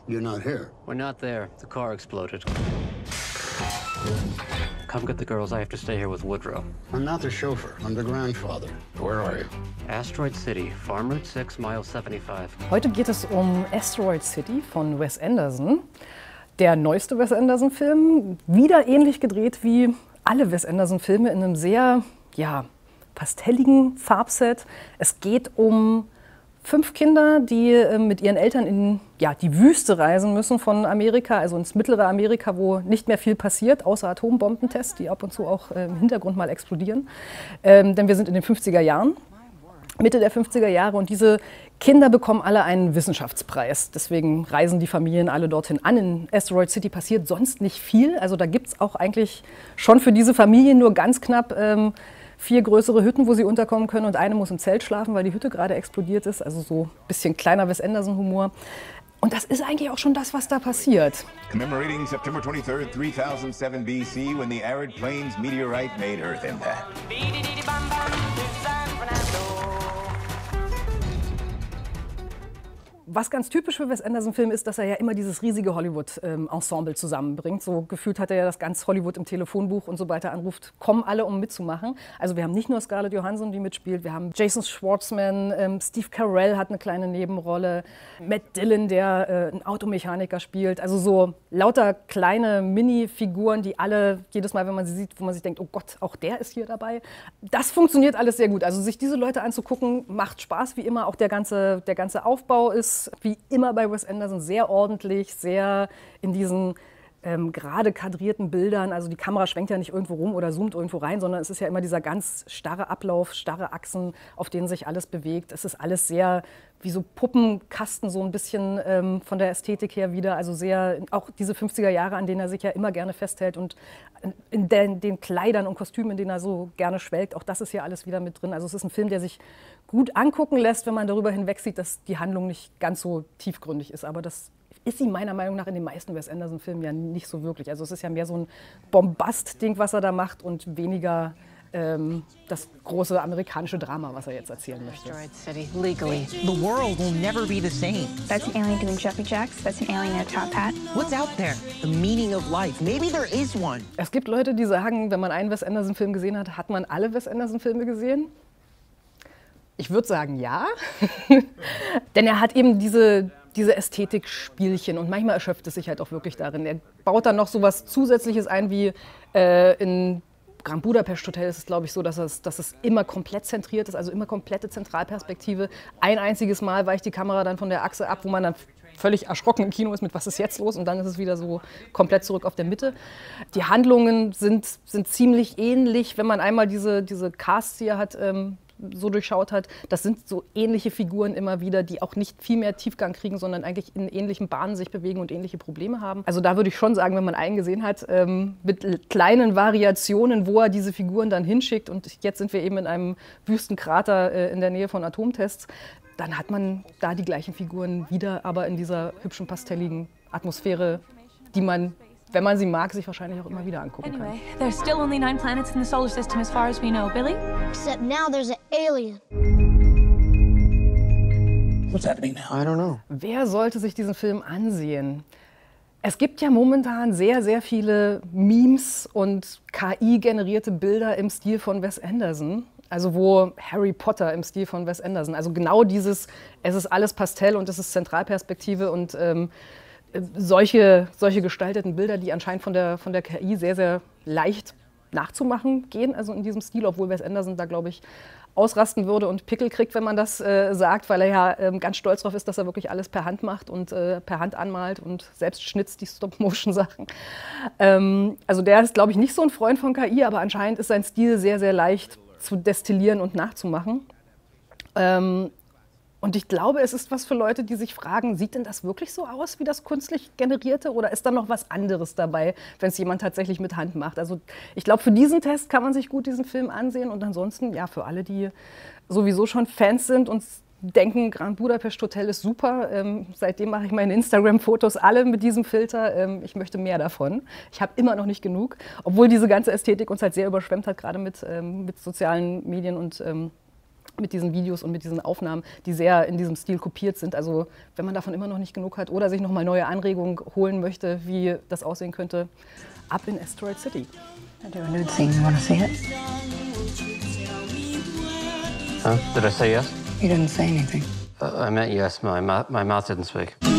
You're not here. We're not there. The car exploded. Come get the girls. I have to stay here with Woodrow. I'm not the chauffeur. I'm the grandfather. Where are you? Asteroid City, Farm Route 6, Mile 75. Heute geht es um Asteroid City von Wes Anderson. Der neueste Wes Anderson-Film, wieder ähnlich gedreht wie alle Wes Anderson-Filme in einem sehr, pastelligen Farbset. Es geht um 5 Kinder, die mit ihren Eltern in die Wüste reisen müssen von Amerika, also ins mittlere Amerika, wo nicht mehr viel passiert, außer Atombombentests, die ab und zu auch im Hintergrund mal explodieren. Denn wir sind in den 50er Jahren, Mitte der 50er Jahre, und diese Kinder bekommen alle einen Wissenschaftspreis. Deswegen reisen die Familien alle dorthin an. In Asteroid City passiert sonst nicht viel. Also da gibt es auch eigentlich schon für diese Familien nur ganz knapp 4 größere Hütten, wo sie unterkommen können, und eine muss im Zelt schlafen, weil die Hütte gerade explodiert ist. Also so ein bisschen kleiner Wes Anderson-Humor. Und das ist eigentlich auch schon das, was da passiert. Commemorating September 23rd, 3007 BC, when the arid plains meteorite made Earth impact. Was ganz typisch für Wes Anderson-Filme ist, dass er ja immer dieses riesige Hollywood-Ensemble zusammenbringt. So gefühlt hat er ja das ganz Hollywood im Telefonbuch, und sobald er anruft, kommen alle, um mitzumachen. Also wir haben nicht nur Scarlett Johansson, die mitspielt, wir haben Jason Schwartzman, Steve Carell hat eine kleine Nebenrolle, Matt Dillon, der einen Automechaniker spielt. Also so lauter kleine Mini-Figuren, die alle, jedes Mal, wenn man sie sieht, wo man sich denkt, oh Gott, auch der ist hier dabei. Das funktioniert alles sehr gut. Also sich diese Leute anzugucken, macht Spaß, wie immer. Auch der ganze Aufbau ist wie immer bei Wes Anderson sehr ordentlich, sehr in diesen gerade kadrierten Bildern. Also die Kamera schwenkt ja nicht irgendwo rum oder zoomt irgendwo rein, sondern es ist ja immer dieser ganz starre Ablauf, starre Achsen, auf denen sich alles bewegt. Es ist alles sehr wie so Puppenkasten, so ein bisschen von der Ästhetik her wieder. Also sehr, auch diese 50er Jahre, an denen er sich ja immer gerne festhält, und in den Kleidern und Kostümen, in denen er so gerne schwelgt, auch das ist hier alles wieder mit drin. Also es ist ein Film, der sich gut angucken lässt, wenn man darüber hinwegsieht, dass die Handlung nicht ganz so tiefgründig ist. Aber das ist sie meiner Meinung nach in den meisten Wes Anderson-Filmen ja nicht so wirklich. Also es ist ja mehr so ein Bombast-Ding, was er da macht, und weniger das große amerikanische Drama, was er jetzt erzählen möchte. Asteroid City, legally. The world will never be the same. That's an alien doing jumping jacks. That's an alien in a top hat. What's out there? The meaning of life. Maybe there is one. Es gibt Leute, die sagen, wenn man einen Wes Anderson-Film gesehen hat, hat man alle Wes Anderson-Filme gesehen. Ich würde sagen, ja. Denn er hat eben diese Ästhetik-Spielchen, und manchmal erschöpft es sich halt auch wirklich darin. Er baut dann noch so was Zusätzliches ein, wie in Grand Budapest Hotel ist es, glaube ich, so, dass es immer komplett zentriert ist, also immer komplette Zentralperspektive. Ein einziges Mal weicht die Kamera dann von der Achse ab, wo man dann völlig erschrocken im Kino ist mit, was ist jetzt los? Und dann ist es wieder so komplett zurück auf der Mitte. Die Handlungen sind ziemlich ähnlich, wenn man einmal diese Casts hier hat, so durchschaut hat. Das sind so ähnliche Figuren immer wieder, die auch nicht viel mehr Tiefgang kriegen, sondern eigentlich in ähnlichen Bahnen sich bewegen und ähnliche Probleme haben. Also da würde ich schon sagen, wenn man einen gesehen hat, mit kleinen Variationen, wo er diese Figuren dann hinschickt, und jetzt sind wir eben in einem Wüstenkrater in der Nähe von Atomtests, dann hat man da die gleichen Figuren wieder, aber in dieser hübschen, pastelligen Atmosphäre, die man, wenn man sie mag, sich wahrscheinlich auch immer wieder angucken kann. Anyway, there's still only 9 planets in the solar system as far as we know. Billy? Except now there's an alien. What's happening now? I don't know. Wer sollte sich diesen Film ansehen? Es gibt ja momentan sehr, sehr viele Memes und KI-generierte Bilder im Stil von Wes Anderson. Also wo Harry Potter im Stil von Wes Anderson. Also genau dieses, es ist alles Pastell und es ist Zentralperspektive und solche gestalteten Bilder, die anscheinend von der KI sehr, sehr leicht nachzumachen gehen, also in diesem Stil, obwohl Wes Anderson da, glaube ich, ausrasten würde und Pickel kriegt, wenn man das sagt, weil er ja ganz stolz darauf ist, dass er wirklich alles per Hand macht und per Hand anmalt und selbst schnitzt, die Stop-Motion-Sachen. Also der ist, glaube ich, nicht so ein Freund von KI, aber anscheinend ist sein Stil sehr, sehr leicht zu destillieren und nachzumachen. Und ich glaube, es ist was für Leute, die sich fragen, sieht denn das wirklich so aus wie das künstlich generierte, oder ist da noch was anderes dabei, wenn es jemand tatsächlich mit Hand macht? Also ich glaube, für diesen Test kann man sich gut diesen Film ansehen, und ansonsten, ja, für alle, die sowieso schon Fans sind und denken, Grand Budapest Hotel ist super, seitdem mache ich meine Instagram-Fotos alle mit diesem Filter, ich möchte mehr davon. Ich habe immer noch nicht genug, obwohl diese ganze Ästhetik uns halt sehr überschwemmt hat, gerade mit sozialen Medien und mit diesen Videos und mit diesen Aufnahmen, die sehr in diesem Stil kopiert sind. Also wenn man davon immer noch nicht genug hat oder sich nochmal neue Anregungen holen möchte, wie das aussehen könnte, ab in Asteroid City. I do a nude scene. You want to see it? Huh? Did I say yes? You didn't say anything. I meant yes. My mouth didn't speak.